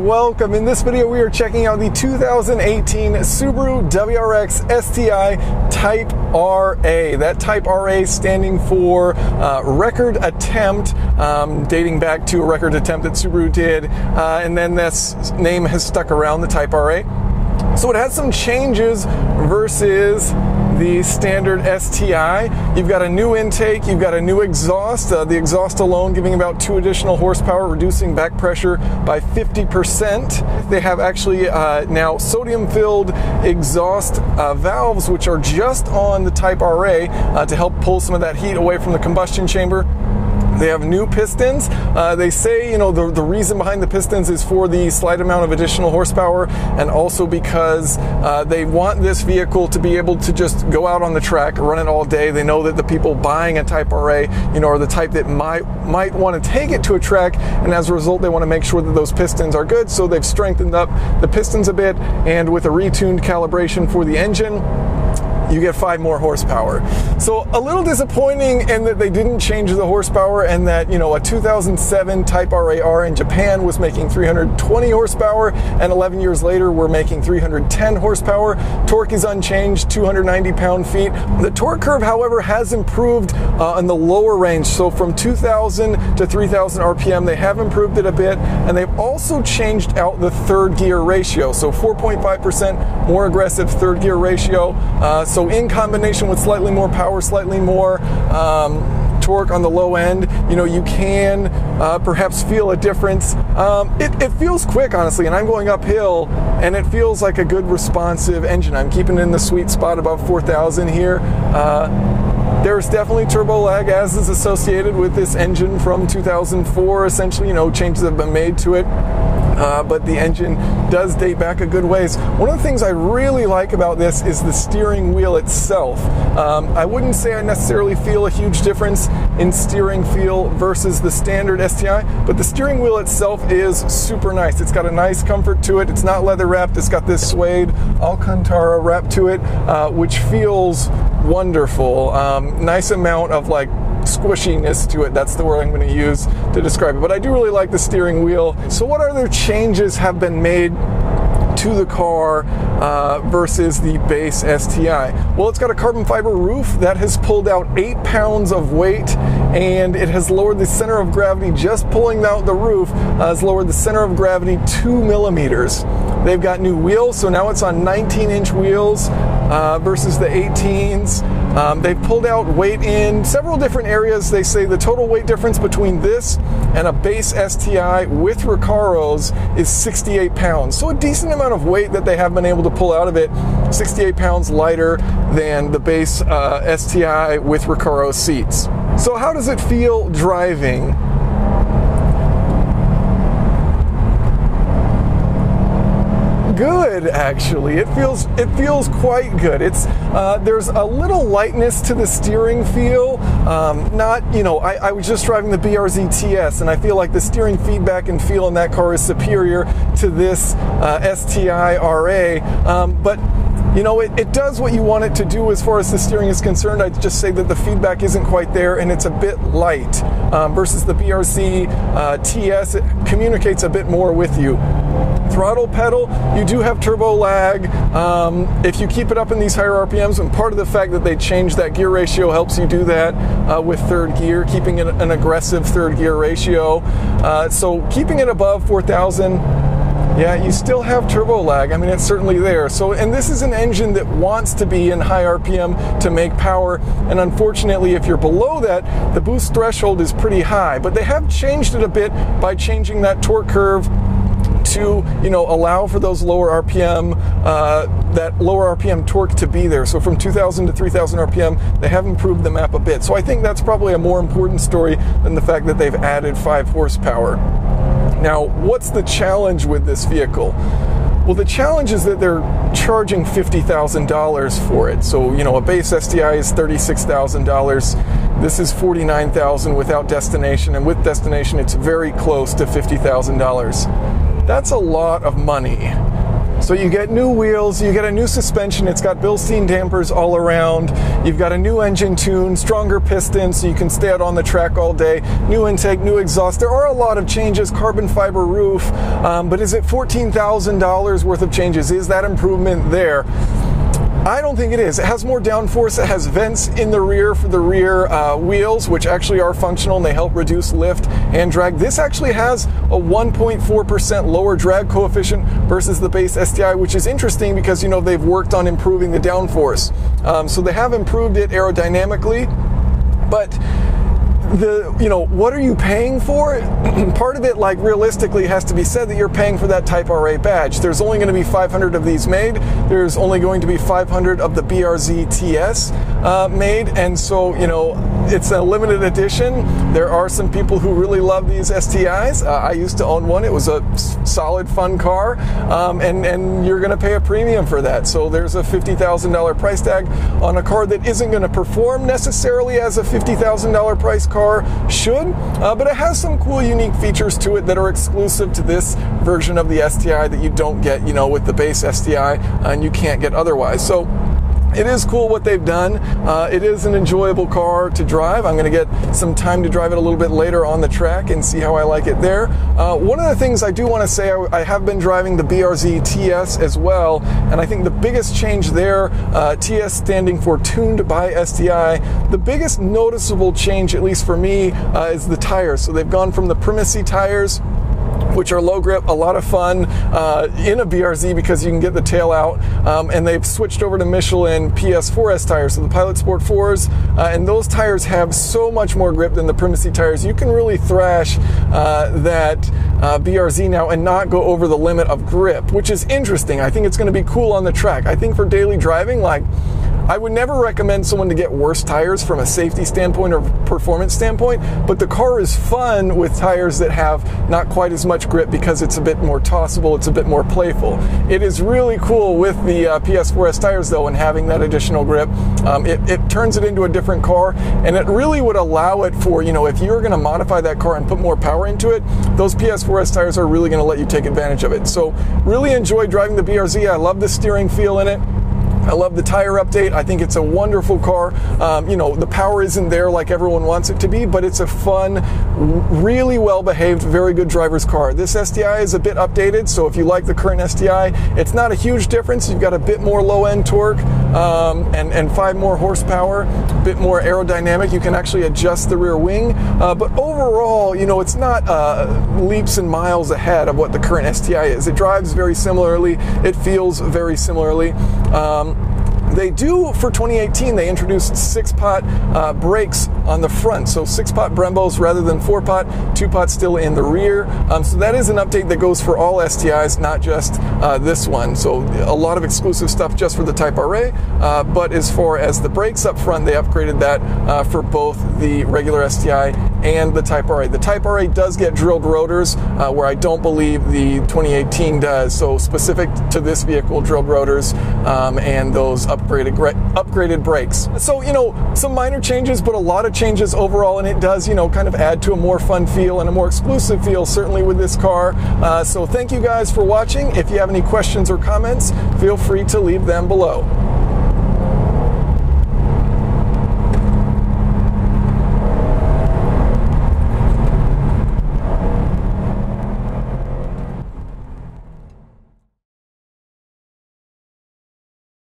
welcome. In this video we are checking out the 2018 Subaru WRX STI Type RA. That Type RA standing for record attempt, dating back to a record attempt that Subaru did, and then this name has stuck around, the Type RA. So it has some changes versus the standard STI. You've got a new intake, you've got a new exhaust, the exhaust alone giving about 2 additional horsepower, reducing back pressure by 50%. They have actually now sodium-filled exhaust valves, which are just on the Type RA to help pull some of that heat away from the combustion chamber. They have new pistons. They say, you know, the reason behind the pistons is for the slight amount of additional horsepower, and also because they want this vehicle to be able to just go out on the track, run it all day. They know that the people buying a Type RA, you know, are the type that might want to take it to a track, and as a result, they want to make sure that those pistons are good. So they've strengthened up the pistons a bit, and with a retuned calibration for the engine, you get 5 more horsepower. So a little disappointing in that they didn't change the horsepower, and that, you know, a 2007 Type RA in Japan was making 320 horsepower, and 11 years later we're making 310 horsepower. Torque is unchanged, 290 pound-feet. The torque curve, however, has improved in the lower range. So from 2,000 to 3,000 RPM, they have improved it a bit, and they've also changed out the third gear ratio. So 4.5% more aggressive third gear ratio. So in combination with slightly more power, slightly more torque on the low end, you know, you can perhaps feel a difference. It feels quick, honestly, and I'm going uphill, and it feels like a good responsive engine. I'm keeping it in the sweet spot above 4,000 here. There's definitely turbo lag, as is associated with this engine from 2004. Essentially, you know, changes have been made to it. But the engine does date back a good ways. One of the things I really like about this is the steering wheel itself. I wouldn't say I necessarily feel a huge difference in steering feel versus the standard STI, but the steering wheel itself is super nice. It's got a nice comfort to it. It's not leather wrapped. It's got this suede Alcantara wrap to it, which feels wonderful. Nice amount of like squishiness to it. That's the word I'm going to use to describe it. But I do really like the steering wheel. So what other changes have been made to the car versus the base STI? Well, it's got a carbon fiber roof that has pulled out 8 pounds of weight, and it has lowered the center of gravity. Just pulling out the roof has lowered the center of gravity 2 millimeters. They've got new wheels, so now it's on 19-inch wheels versus the 18s. They've pulled out weight in several different areas. They say the total weight difference between this and a base STI with Recaros is 68 pounds. So a decent amount of weight that they have been able to pull out of it. 68 pounds lighter than the base STI with Recaro seats. So how does it feel driving? Good, actually. It feels quite good. It's there's a little lightness to the steering feel. Not, you know, I was just driving the BRZ TS, and I feel like the steering feedback and feel in that car is superior to this STI RA. But you know, it does what you want it to do as far as the steering is concerned. I'd just say that the feedback isn't quite there, and it's a bit light versus the BRZ TS. It communicates a bit more with you. Throttle pedal, you do have turbo lag if you keep it up in these higher RPMs, and part of the fact that they changed that gear ratio helps you do that with third gear, keeping it an aggressive third gear ratio. So keeping it above 4,000, yeah, you still have turbo lag. I mean, it's certainly there. So, and this is an engine that wants to be in high RPM to make power, and unfortunately, if you're below that, the boost threshold is pretty high. But they have changed it a bit by changing that torque curve to, you know, allow for those lower RPM, that lower RPM torque to be there. So from 2,000 to 3,000 RPM, they have improved the map a bit. So I think that's probably a more important story than the fact that they've added 5 horsepower. Now, what's the challenge with this vehicle? Well, the challenge is that they're charging $50,000 for it. So, you know, a base STI is $36,000. This is $49,000 without destination, and with destination, it's very close to $50,000. That's a lot of money. So you get new wheels, you get a new suspension, it's got Bilstein dampers all around, you've got a new engine tune, stronger pistons so you can stay out on the track all day, new intake, new exhaust. There are a lot of changes, carbon fiber roof, but is it $14,000 worth of changes? Is that improvement there? I don't think it is. It has more downforce. It has vents in the rear for the rear wheels, which actually are functional and they help reduce lift and drag. This actually has a 1.4% lower drag coefficient versus the base STI, which is interesting because, you know, they've worked on improving the downforce. So they have improved it aerodynamically, but what are you paying for? Part of it, like, realistically has to be said that you're paying for that Type RA badge. There's only going to be 500 of these made. There's only going to be 500 of the BRZ TS made, and so, you know, it's a limited edition. There are some people who really love these STIs. I used to own one. It was a solid, fun car, and you're going to pay a premium for that. So there's a $50,000 price tag on a car that isn't going to perform necessarily as a $50,000 price car should, but it has some cool, unique features to it that are exclusive to this version of the STI that you don't get, you know, with the base STI, and you can't get otherwise. So it is cool what they've done. It is an enjoyable car to drive. I'm going to get some time to drive it a little bit later on the track and see how I like it there. One of the things I do want to say, I have been driving the BRZ TS as well, and I think the biggest change there, TS standing for Tuned by STI, the biggest noticeable change, at least for me, is the tires. So they've gone from the Primacy tires, which are low grip, a lot of fun in a BRZ because you can get the tail out, and they've switched over to Michelin PS4S tires, so the Pilot Sport 4s, and those tires have so much more grip than the Primacy tires. You can really thrash that BRZ now and not go over the limit of grip, which is interesting. I think it's going to be cool on the track. I think for daily driving, like, I would never recommend someone to get worse tires from a safety standpoint or performance standpoint, but the car is fun with tires that have not quite as much grip because it's a bit more tossable, it's a bit more playful. It is really cool with the PS4S tires though, and having that additional grip. It turns it into a different car, and it really would allow it for, you know, if you're going to modify that car and put more power into it, those PS4S tires are really going to let you take advantage of it. So really enjoy driving the BRZ. I love the steering feel in it. I love the tire update. I think it's a wonderful car. You know, the power isn't there like everyone wants it to be, but it's a fun, really well-behaved, very good driver's car. This STI is a bit updated, so if you like the current STI, it's not a huge difference. You've got a bit more low-end torque and 5 more horsepower, a bit more aerodynamic. You can actually adjust the rear wing, but overall, you know, it's not leaps and miles ahead of what the current STI is. It drives very similarly. It feels very similarly. They do, for 2018, they introduced 6-pot brakes on the front, so 6-pot Brembos rather than 4-pot, 2-pot still in the rear. So that is an update that goes for all STIs, not just this one. So a lot of exclusive stuff just for the Type RA, but as far as the brakes up front, they upgraded that for both the regular STI and the Type RA. The Type RA does get drilled rotors, where I don't believe the 2018 does, so specific to this vehicle, drilled rotors and those upgraded brakes. So, you know, some minor changes, but a lot of changes overall, and it does, you know, kind of add to a more fun feel and a more exclusive feel, certainly with this car. So thank you guys for watching. If you have any questions or comments, feel free to leave them below.